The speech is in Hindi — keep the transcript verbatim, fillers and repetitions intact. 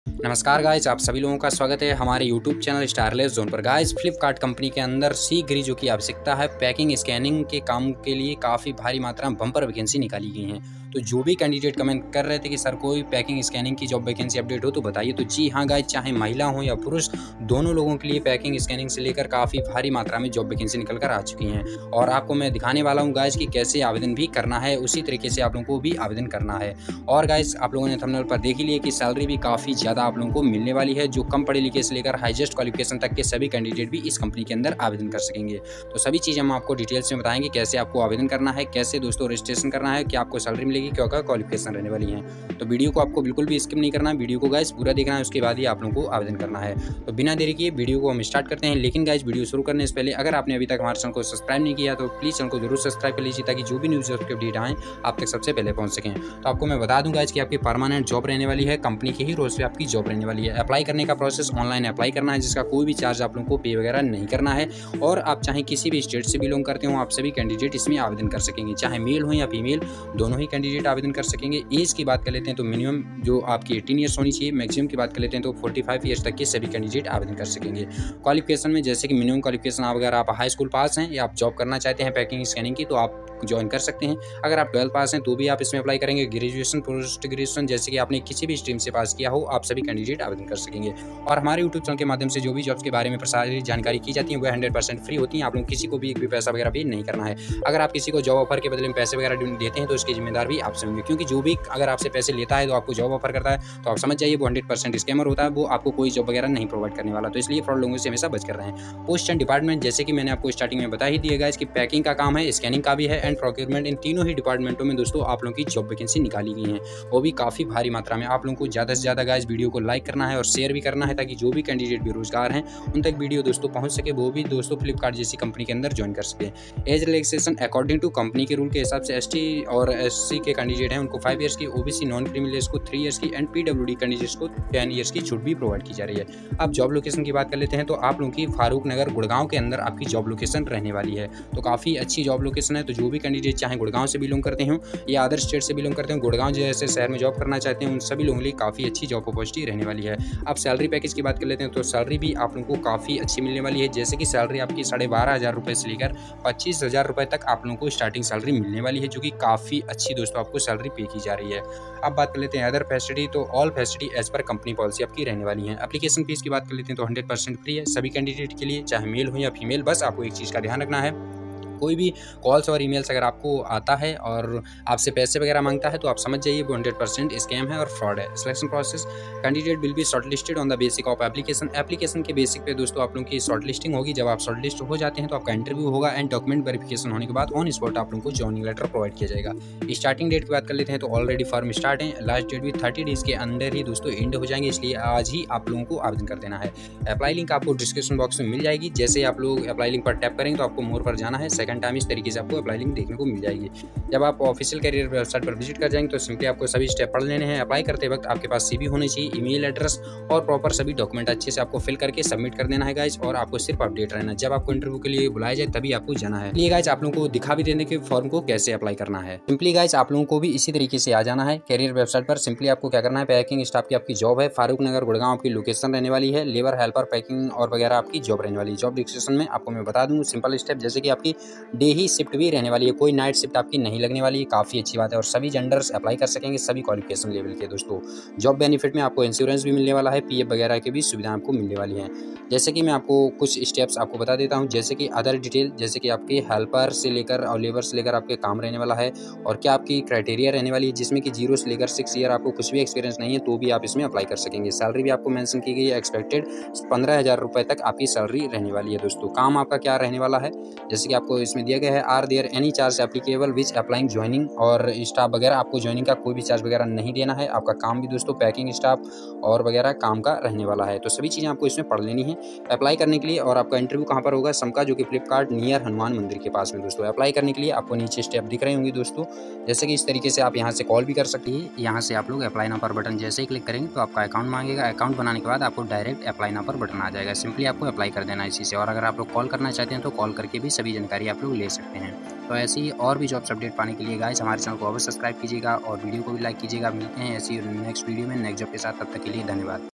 नमस्कार गाइस, आप सभी लोगों का स्वागत है हमारे यूट्यूब चैनल स्टारलेस जोन पर। गाइस, फ्लिपकार्ट कंपनी के अंदर शीघ्र ही जो की आवश्यकता है पैकिंग स्कैनिंग के काम के लिए काफ़ी भारी मात्रा में बम्पर वैकेंसी निकाली गई हैं। तो जो भी कैंडिडेट कमेंट कर रहे थे कि सर कोई पैकिंग स्कैनिंग की जॉब वैकेंसी अपडेट हो तो बताइए, तो जी हाँ गाइस, चाहे महिला हो या पुरुष, दोनों लोगों के लिए पैकिंग स्कैनिंग से लेकर काफ़ी भारी मात्रा में जॉब वैकेंसी निकल कर आ चुकी हैं। और आपको मैं दिखाने वाला हूँ गाइस कि कैसे आवेदन भी करना है, उसी तरीके से आप लोगों को भी आवेदन करना है। और गाइस, आप लोगों ने थंबनेल पर देख ही लिया कि सैलरी भी काफ़ी ज़्यादा आप लोगों को मिलने वाली है। जो कम पढ़े लिखे से लेकर हाईएस्ट क्वालिफिकेशन तक के सभी कैंडिडेट भी इस कंपनी के अंदर आवेदन कर सकेंगे। तो सभी चीज़ हम आपको डिटेल्स में बताएंगे, कैसे आपको आवेदन करना है, कैसे दोस्तों रजिस्ट्रेशन करना है, क्या आपको सैलरी मिलेगी, क्या क्या क्वालिफिकेशन रहने वाली है। तो वीडियो को आपको बिल्कुल भी स्किप नहीं करना है, वीडियो को गाइस पूरा देखना है, उसके बाद ही आप लोगों को आवेदन करना है। तो बिना देरी किए वीडियो को हम स्टार्ट करते हैं। लेकिन गाइस, वीडियो शुरू करने से पहले अगर आपने अभी तक हमारे चैनल को सब्सक्राइब नहीं किया तो प्लीज़ चैनल को जरूर सब्सक्राइब कर लीजिए, ताकि जो भी न्यूज़ के अपडेट आए आप तक सबसे पहले पहुंच सकें। तो आपको मैं बता दूं गाइस कि आपकी परमानेंट जॉब रहने वाली है, कंपनी के ही रोज पे आपकी जॉब रहने वाली है। अप्लाई करने का प्रोसेस ऑनलाइन अप्लाई करना है, जिसका कोई भी चार्ज आप लोगों को पे वगैरह नहीं करना है। और आप चाहे किसी भी स्टेट से बिलोंग करते हो, आप सभी कैंडिडेट इसमें आवेदन कर सकेंगे, चाहे मेल हो या फीमेल, दोनों ही कैंडिडेट आवेदन कर सकेंगे। एज की बात कर लेते हैं तो मिनिमम जो आपकी अठारह ईयर्स होनी चाहिए, मैक्सिमम की बात कर लेते हैं तो पैंतालीस ईयर्स तक के सभी कैंडिडेट आवेदन कर सकेंगे। क्वालिफिकेशन में जैसे कि मिनिमम क्वालिफिकेशन आप अगर आप हाई स्कूल पास हैं या आप जॉब करना चाहते हैं पैकिंग स्कैनिंग की, तो आप ज्वाइन कर सकते हैं। अगर आप ट्वेल्थ पास हैं तो भी आप इसमें अप्लाई करेंगे। ग्रेजुएशन, पोस्ट ग्रेजुएशन, जैसे कि आपने किसी भी स्ट्रीम से पास किया हो, आप सभी कैंडिडेट आवेदन कर सकेंगे। और हमारे यूट्यूब चैनल के माध्यम से जो भी जॉब्स के बारे में प्रसारित जानकारी की जाती है वह हंड्रेड परसेंट फ्री होती है। आप लोग किसी को भी एक भी पैसा वगैरह भी नहीं करना है। अगर आप किसी को जॉब ऑफर के बदले में पैसे वगैरह देते हैं तो इसकी जिम्मेदार भी आपसे होंगे, क्योंकि जो भी अगर आपसे पैसे लेता है तो आपको जॉब ऑफर करता है तो आप समझ जाइए वो हंड्रेड परसेंट स्कैमर होता है, वो आपको कोई जॉब वगैरह नहीं प्रोवाइड करने वाला। तो इसलिए फ्रॉड लोगों से हमेशा बच कर रहे हैं। पोस्ट एंड डिपार्टमेंट, जैसे कि मैंने आपको स्टार्टिंग में बता ही दिया गाइस कि पैकिंग का काम है, स्कैनिंग का भी है एंड प्रोक्योरमेंट, इन तीनों ही डिपार्टमेंटों में दोस्तों आप लोगों की जॉब वैकेंसी निकाली गई है, वो भी काफ़ी भारी मात्रा में। आप लोगों को ज़्यादा से ज़्यादा गाइस वीडियो को लाइक करना है और शेयर भी करना है, ताकि जो भी कैंडिडेट बेरोजगार हैं उन तक वीडियो दोस्तों पहुंच सके, वो भी दोस्तों फ्लिपकार्ट जैसी कंपनी के अंदर ज्वाइन कर सके। Age relaxation according to company के रूल के हिसाब से एसटी और एससी के कैंडिडेट हैं उनको फाइव ईयर्स की, ओबीसी नॉन क्रिमिनल्स को थ्री ईयर्स की एंड पीडब्ल्यूडी कैंडिडेट्स को टेन ईयर्स की छूट भी प्रोवाइड की जा रही है। अब जॉब लोकेशन की बात कर लेते हैं तो आप लोगों की फारूक नगर गुड़गांव के अंदर आपकी जॉब लोकेशन रहने वाली है। तो काफ़ी अच्छी जॉब लोकेशन है। तो जो भी कैंडिडेट चाहे गुड़गांव से बिलोंग करते हो या अदर स्टेट से बिलोंग करते हैं, गुड़गांव जैसे शहर में जॉब करना चाहते हैं, उन सभी लोगों के लिए काफ़ी अच्छी जॉब अपॉर्चुनिटी रहने वाली है। अब सैलरी पैकेज की बात कर लेते हैं तो सैलरी भी आप लोगों को काफ़ी अच्छी मिलने वाली है। जैसे कि सैलरी आपकी साढ़े बारह हज़ार रुपये से लेकर पच्चीस हज़ार रुपये तक आप लोगों को स्टार्टिंग सैलरी मिलने वाली है, जो कि काफ़ी अच्छी दोस्तों आपको सैलरी पे की जा रही है। अब बात कर लेते हैं अदर फैसिलिटी, तो all facility as per company policy आपकी रहने वाली है। एप्लीकेशन फीस की बात कर लेते हैं तो हंड्रेड परसेंट फ्री है सभी कैंडिडेट के लिए, चाहे मेल हो या फीमेल। बस आपको एक चीज़ का ध्यान रखना है, कोई भी कॉल्स और ईमेल्स अगर आपको आता है और आपसे पैसे वगैरह मांगता है तो आप समझ जाइए वो हंड्रेड परसेंट स्कैम है और फ्रॉड है। Selection process, candidate will be shortlisted on the basic of application. Application के बेसिक पे दोस्तों आप लोगों की शॉर्टलिस्टिंग होगी। जब आप शॉर्टलिस्ट हो जाते हैं तो आपका इंटरव्यू होगा एंड डॉक्यूमेंट वेरिफिकेशन होने के बाद ऑन स्पॉट आप लोगों को जॉइनिंग लेटर प्रोवाइड किया जाएगा। स्टार्टिंग डेट की बात कर लेते हैं तो ऑलरेडी फॉर्म स्टार्ट है, लास्ट डेट भी थर्टी डेज के अंदर ही दोस्तों एंड हो जाएंगे, इसलिए आज ही आप लोगों को आवेदन कर देना है। अप्लाई लिंक आपको डिस्क्रिप्शन बॉक्स में मिल जाएगी। जैसे ही आप लोग अप्लाई लिंक पर टैप करेंगे तो आपको मोर पर जाना है। सेकंड टाइम इस तरीके से आपको अप्लाई लिंक देखने को मिल जाएगी। जब आप ऑफिशियल करियर वेबसाइट पर विजिट कर जाएंगे तो सिंपली आपको सभी स्टेप पढ़ लेने हैं। अप्लाई करते वक्त आपके पास सीवी होनी चाहिए, ईमेल एड्रेस और प्रॉपर सभी डॉक्यूमेंट अच्छे से आपको फिल करके सबमिट कर देना है गाइज। और आपको सिर्फ अपडेट रहना है, जब आपको इंटरव्यू के लिए बुलाया जाए तभी आपको जाना है। ये गाइज आप लोगों को दिखा भी देने के फॉर्म को कैसे अप्लाई करना है। सिंपली गाइज आप लोगों को भी इसी तरीके से आ जाना है करियर वेबसाइट पर। सिंपली आपको क्या करना है, पैकिंग स्टाफ की आपकी जॉब है, फारूक नगर गुड़गांव आपकी लोकेशन रहने वाली है। लेबर हेल्पर, पैकिंग और वगैरह आपकी जॉब रहने वाली है। जॉब डिस्क्रिप्शन में आपको मैं बता दूं सिंपल स्टेप, जैसे कि आपकी डे ही शिफ्ट भी रहने वाली है, कोई नाइट शिफ्ट आपकी नहीं लगने वाली है, काफ़ी अच्छी बात है। और सभी जेंडर्स अप्लाई कर सकेंगे, सभी क्वालिफिकेशन लेवल के दोस्तों। जॉब बेनिफिट में आपको इंश्योरेंस भी मिलने वाला है, पीएफ वगैरह की भी सुविधा आपको मिलने वाली है। जैसे कि मैं आपको कुछ स्टेप्स आपको बता देता हूं, जैसे कि अदर डिटेल, जैसे कि आपके हेल्पर से लेकर और लेबर से लेकर आपके काम रहने वाला है, और क्या आपकी क्राइटेरिया रहने वाली है, जिसमें कि जीरो से लेकर सिक्स ईयर आपको कुछ भी एक्सपीरियंस नहीं है तो भी आप इसमें अप्लाई कर सकेंगे। सैलरी भी आपको मेंशन की गई है, एक्सपेक्टेड पंद्रह हज़ार रुपये तक आपकी सैलरी रहने वाली है दोस्तों। काम आपका क्या रहने वाला है, जैसे कि आपको इसमें दिया गया है, are there any charge applicable which applying joining, और स्टाफ वगैरह आपको ज्वाइनिंग का कोई भी चार्ज वगैरह नहीं देना है। आपका काम भी दोस्तों पैकिंग स्टाफ और वगैरह काम का रहने वाला है। तो सभी चीज़ें आपको इसमें पढ़ लेनी है अप्लाई करने के लिए। और आपका इंटरव्यू कहाँ पर होगा, समका, जो कि फ्लिपकार्ट नियर हनुमान मंदिर के पास में दोस्तों। अप्लाई करने के लिए आपको नीचे स्टेप दिख रहे होंगे दोस्तों, जैसे कि इस तरीके से आप यहाँ से कॉल भी कर सकते हैं। यहाँ से आप लोग अप्लाई नाउ पर बटन जैसे ही क्लिक करेंगे तो आपका अकाउंट मांगेगा। अकाउंट बनाने के बाद आपको डायरेक्ट अप्लाई नाउ पर बटन आ जाएगा, सिंपली आपको अप्लाई कर देना है इसी से। और अगर आप लोग कॉल करना चाहते हैं तो कॉल करके भी सभी जानकारी आप लोग ले सकते हैं। तो ऐसे ही और भी जॉब्स अपडेट पाने के लिए गाइस हमारे चैनल को अवश्य सब्सक्राइब कीजिएगा और वीडियो को भी लाइक कीजिएगा। मिलते हैं ऐसी नेक्स्ट वीडियो में नेक्स्ट जॉब के साथ, तब तक के लिए धन्यवाद।